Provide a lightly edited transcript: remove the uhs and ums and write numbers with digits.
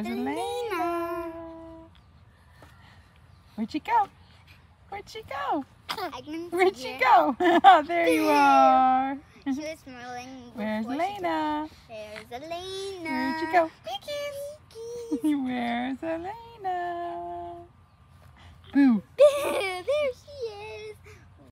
Where's Elainna? Where'd she go? Where'd she go? Where'd she go? There you are. She was smiling. Where's Elainna? There's Elainna. Where'd she go? Peekies. Where's Elainna? Boo.